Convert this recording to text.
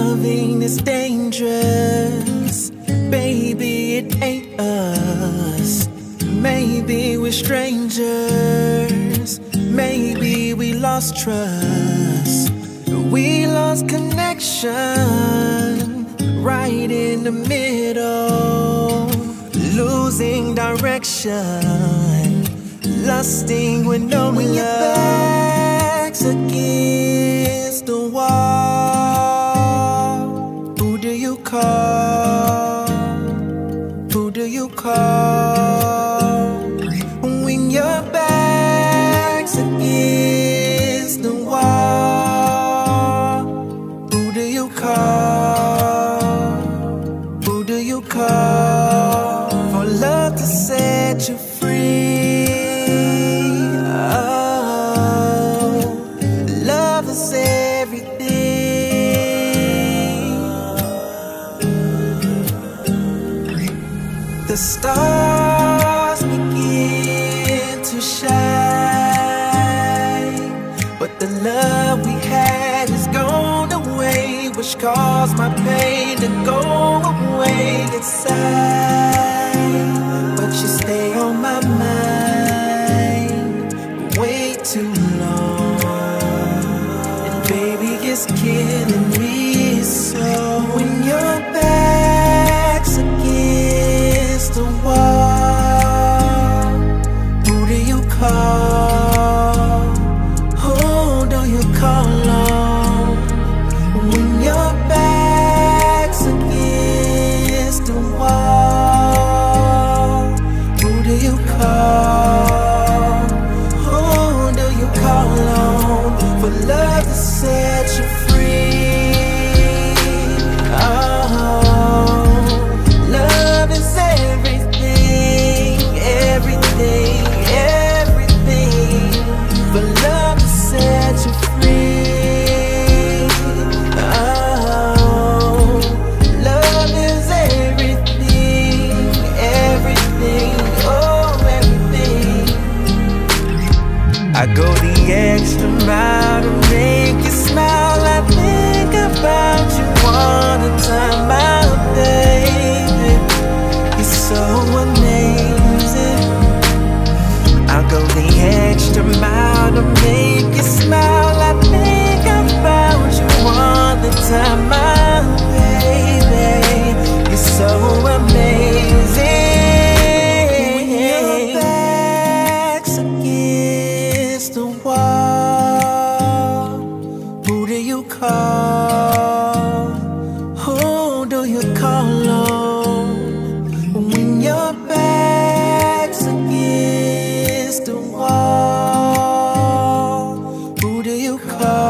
Loving is dangerous, baby, it ain't us. Maybe we're strangers, maybe we lost trust. We lost connection, right in the middle. Losing direction, lusting with no when love. Your back's against the wall, who do you call? Who do you call? When your back's against the wall, who do you call? Who do you call? For love to set you free. Oh, love is everything. The stars begin to shine, but the love we had is gone away, which caused my pain to go away inside. But you stay on my mind way too long, and baby, it's killing me. So when your back's against the wall, who do you call? Who do you call on? When your back's against the wall, who do you call? Who do you call on? For love to set you free. Oh, love is everything, everything, everything. For love to set you free. Oh, love is everything, everything, oh, everything. I go the extra mile to make you smile. I think about you all the time, my baby. You're so amazing. I'll go the extra mile to make you smile. I think about you all the time, my baby. You're so amazing. When your back's against the wall, who do you call? Who do you call on? When your back's against the wall, who do you call?